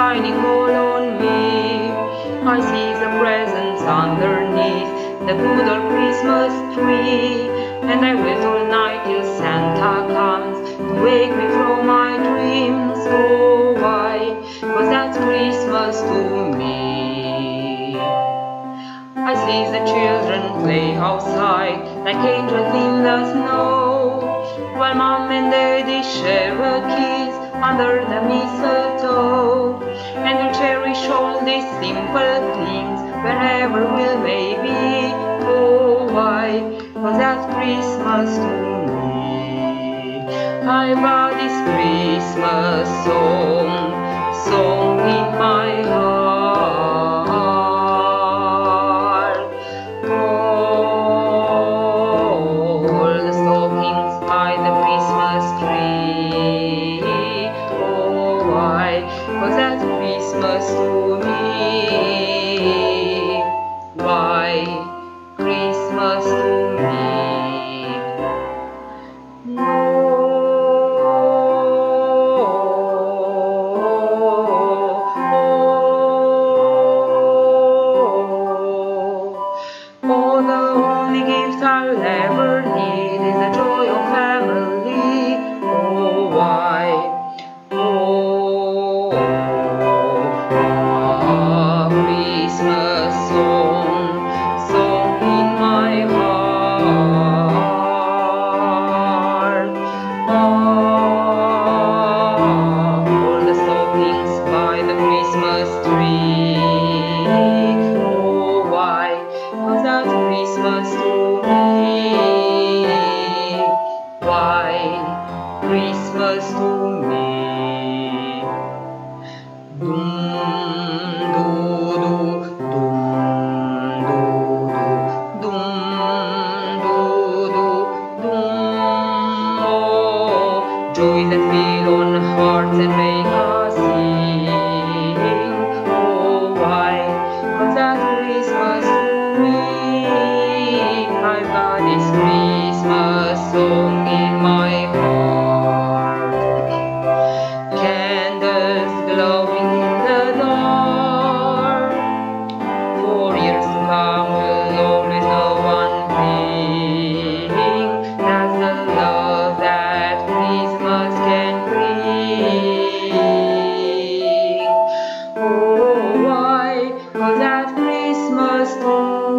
shining all on me. I see the presents underneath the good old Christmas tree, and I wait all night till Santa comes to wake me from my dreams. Oh, why? 'Cause that's Christmas to me. I see the children play outside like angels in the snow, while Mom and Daddy share a kiss under the mistletoe. And we'll cherish all these simple things wherever we may be. Oh, why? 'Cause that's Christmas to me. I've got this Christmas song in my heart. All the stockings by the Christmas tree. Oh, why? 'Cause that's Christmas to me. Why? Christmas to me. Oh, the only gift I'll ever need is the joy of family. Oh, why? Oh, Christmas song in my heart. All the stockings by the Christmas tree. Oh, why? 'Cause that's Christmas to me. Why? Christmas to me. Dum do do, dum do do, dum. Oh, joy that fill on hearts and make us sing. Oh, why? 'Cause that's Christmas to me. I've got this Christmas song in my heart. Candles glowing in the dark. For years to come we'll always know one thing. That's the love that Christmas can bring. Oh, why? 'Cause that's Christmas to